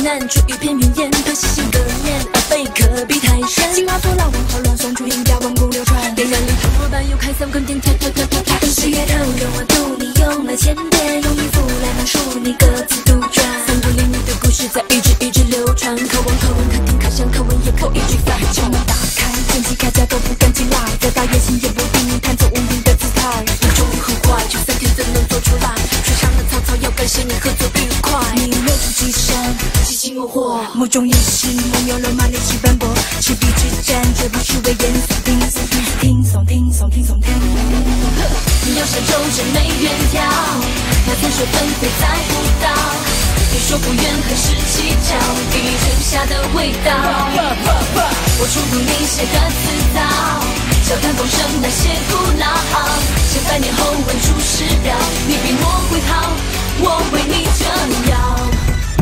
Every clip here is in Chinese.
难，处于偏远沿途，细心隔年，而非可比泰山。金马座老文化乱送出音调，万古流传。电影里铜锣板又开3根电跳跳跳跳跳。事业头用我度你用了千遍，用音符来描述你各自杜撰。三国里你的故事在一直流传，可望可闻可听可想可闻也可一举反。将门打开，天机铠甲都不敢进来，再大野心也不敌你探索无垠的姿态。宇宙很坏，就3天怎能做出来？水上的曹操要感谢你合作愉快。你六出祁山，七擒我获，目中一时，梦游龙马烈气斑驳，赤壁之战绝不是危言耸听，耸听。你有神州真没远眺，那天水纷飞再不到。你说不怨恨是蹊跷，地城下的味道。我触碰你写的词藻，笑看风声那些古老。千百年后问出师表，你比我会好，我为你撑腰。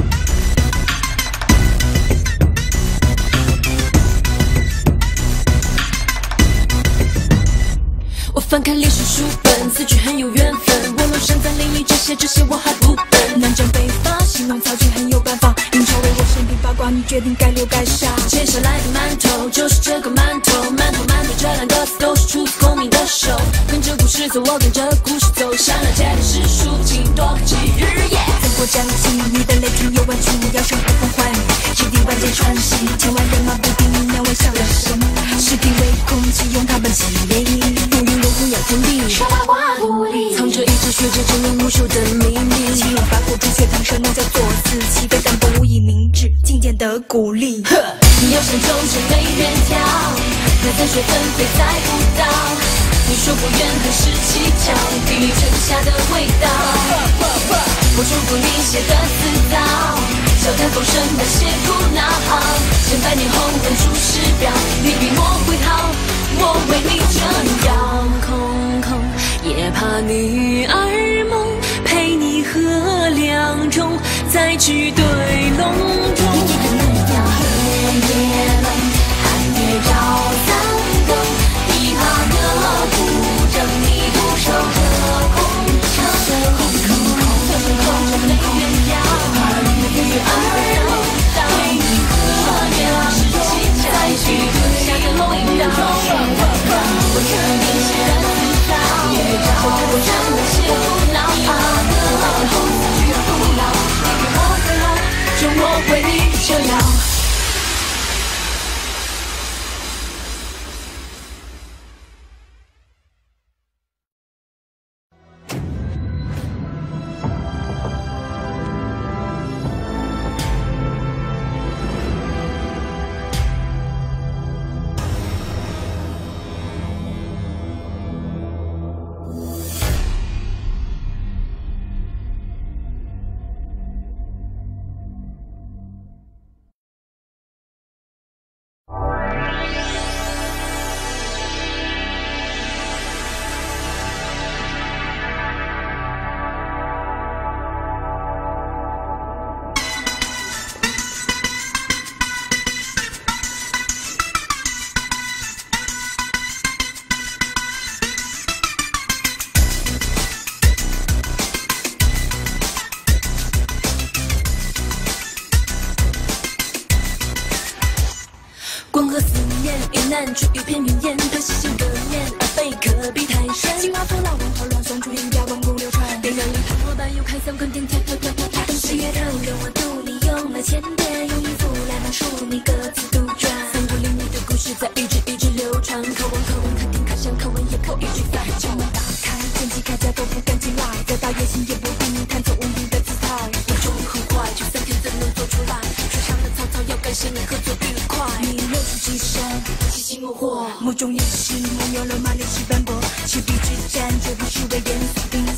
我翻开历史书本，此曲很有缘分。我龙山在林里，这些我还不笨。南征北伐，兴农曹军很有办法。明朝为我生平八卦，你决定该留该杀。接下来的馒头就是这个馒头，这2个字都是出自孔明的手。跟着故事走，我跟着故事走，想了解的史书，经多几日夜。三国战旗，你的雷霆有万钧，要生活风唤雨，赤地万箭穿心，千万人马不敌你难为小人生。实地为空气，用它们起雷。不要封闭，藏着一直学着真灵无数的秘密。青龙白虎朱雀唐蛇能叫做四气，非但不以明志，进谏的鼓励。你有神州真没远眺，那残雪纷飞再不到。你说不怨恨是蹊跷，地城下的味道。我触碰你写的词藻，笑看风声那些古老。千百年后问出师表，你比我会好，我为你撑腰。空也怕女儿梦，陪你喝2盅，再去对隆中。夜冷，寒月照3更，一怕个不争，你独守着空城。空没远眺，女儿梦，陪你喝2是蹊跷，再去对下的味道。我这年写的词藻，后看风声那些古老。后4句不老，你比我更好，容我为你撑腰。光和思念，一难处于偏远沿途，细心隔年，而非可比泰山。金马座老文化乱送出音调，万古流传。电影里铜锣板又开3根电跳跳跳跳跳。事业头用我度你用了千遍，用音符来描述你各自杜撰。三国里你的故事在一直流传，可望可闻可听可想可闻也可一举反。将门打开，天机铠甲都不敢进来，再大野心也不敌你探索无垠的姿态。宇宙很坏，就3天怎能做出来？水上的曹操要感谢你合作愉快。你六出祁山，七擒我获，目中一时，梦游龙马烈气斑驳，赤壁之战绝不是危言耸听。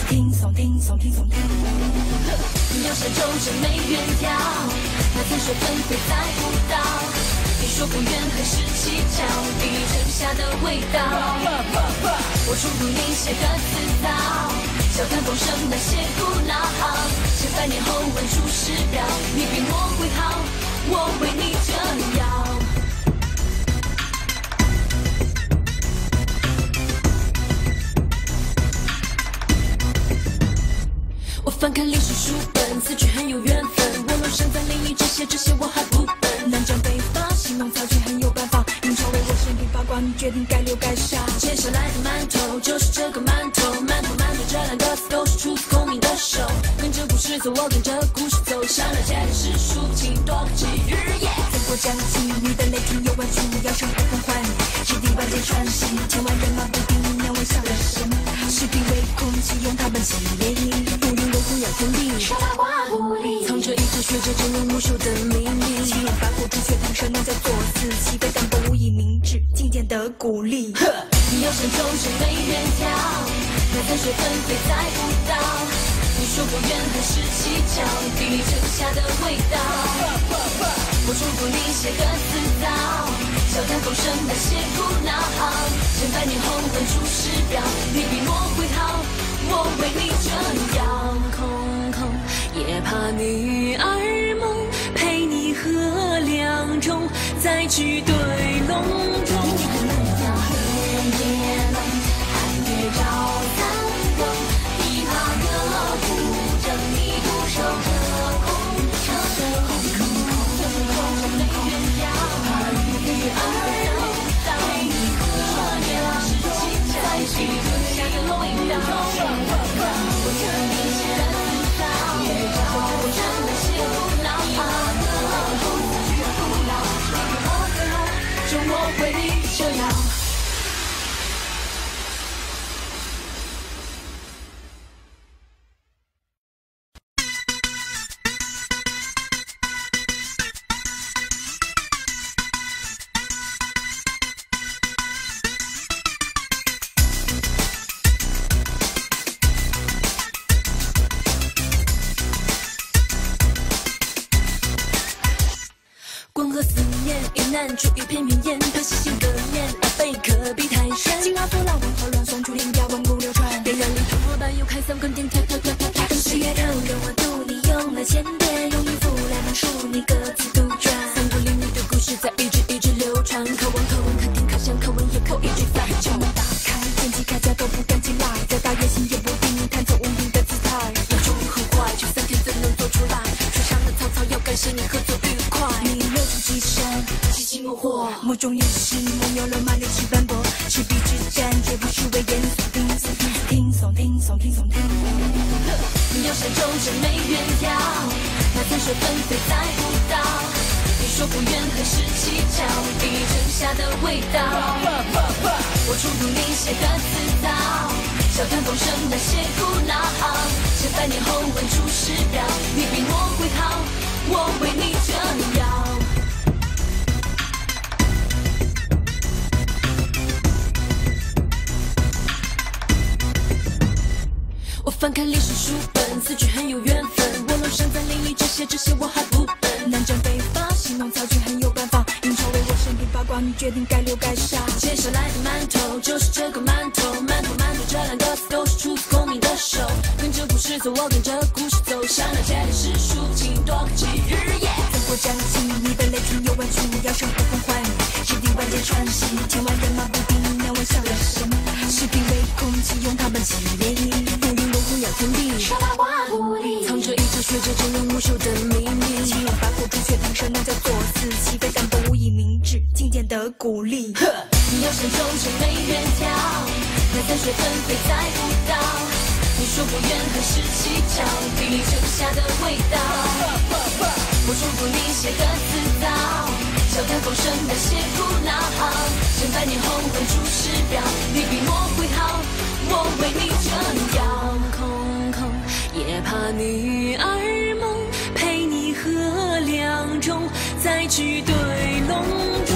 你有神州真没远眺，那天水纷飞再不到。你说不怨恨是蹊跷，地城下的味道。我触碰你写的词藻，笑看风声那些古老。千百年后问出师表，你比我会好，我为你撑腰。我翻看历史书本，此曲很有缘分。 落身在淋漓，这些我还不笨。南征北伐，兴农曹军很有办法。英超为我身边八卦，你决定该留该杀。接下来的馒头就是这个馒头，馒头这两个字都是出自孔明的手。跟着故事走，我跟着故事走，上了街的是抒情多个节日。烽火将起，你的雷霆有万钧，要生活风唤，指定万箭穿心，千万人马不敌，难为下了神。士兵围攻，启用他们起列营，不允荣耀天地。说八卦不理，藏着一条学着真人无数的秘密。七龙八虎朱雀唐山，那叫做四气，非但不以明志，进谏的鼓励。你要神州神没远眺，那残水纷飞再不到。你说过远还是蹊跷，地蒸下的味道。我祝福你写个词藻，笑看风声那些苦恼。千百年后问出师表，你笔墨挥毫，我为你折腰。空空也怕女儿梦，陪你喝两盅，再去对隆中。夜冷，寒月照残灯，琵琶歌不正，你独守着空城。没远眺，女儿梦，陪你喝两世情，再去对下的龙吟道。我这里写的词藻，我真的写不牢。就我为你折腰。光和思念，一难处一片云烟，叹息性格念，而悲可比泰山。金阿佛拉文化乱送出灵调，万古流传。点燃灵通若白，又开三根钉，跳。岁月让人我渡你，用了千遍，用音符来描述你各自杜撰。三国领域的故事在一直流传，可望可听可想可闻，也可以追翻。城门打开，剑气铠甲都不敢进来，再大野心也不定，探走无名的姿态。要注意很坏，就3天怎能做出来？水上的曹操要感谢你合作愉快。你六出祁山，七擒莫获，目中有心，梦游乱马烈气斑驳，赤壁之战绝不是危言耸听。你要神州神没远眺，那残水纷飞再不到。你说不远还是蹊跷，地蒸下的味道。我祝福你写个词藻，笑看风声那些苦恼。千百年后问出师表，你笔墨挥毫，我为你折腰。我翻看历史书本，四句很有缘分。我落身在淋漓，这些我还不笨。南征北伐，兴农曹军很有办法。英超为我身边八卦，你决定该留该杀。接下来的馒头就是这个馒头，馒头这两个字都是出自孔明的手。跟着故事走，我跟着故事走，上了街的是抒情多个节日。烽火将起，你的雷霆有万钧，要生活风唤，指定万箭穿心，千万人马不敌，难为下了神。士兵围攻，启用他们起列营，不允荣耀天地。说八卦不理，藏着一条学着真人无数的秘密。七龙八虎朱雀唐山，那叫做四气，非但不以明志，进谏的鼓励。你要神州神没远眺，那残水纷飞再不到。你说不远还是蹊跷，地蒸下的味道。我祝福你写个词藻，笑看风声那些苦恼。千百年后问出师表，你笔墨挥毫，我为你折腰。空也怕女儿梦，陪你喝两盅，再去对隆中。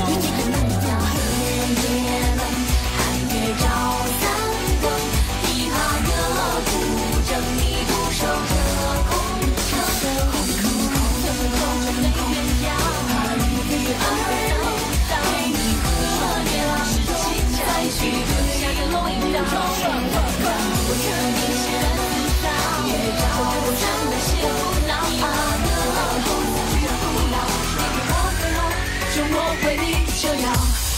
夜冷，寒月照残灯，琵琶歌不正，你独守着空城。没远眺，女儿梦，陪你喝两世情，再去对下的龙吟道。我这里写的词藻，我真的写不牢。就我为你折腰。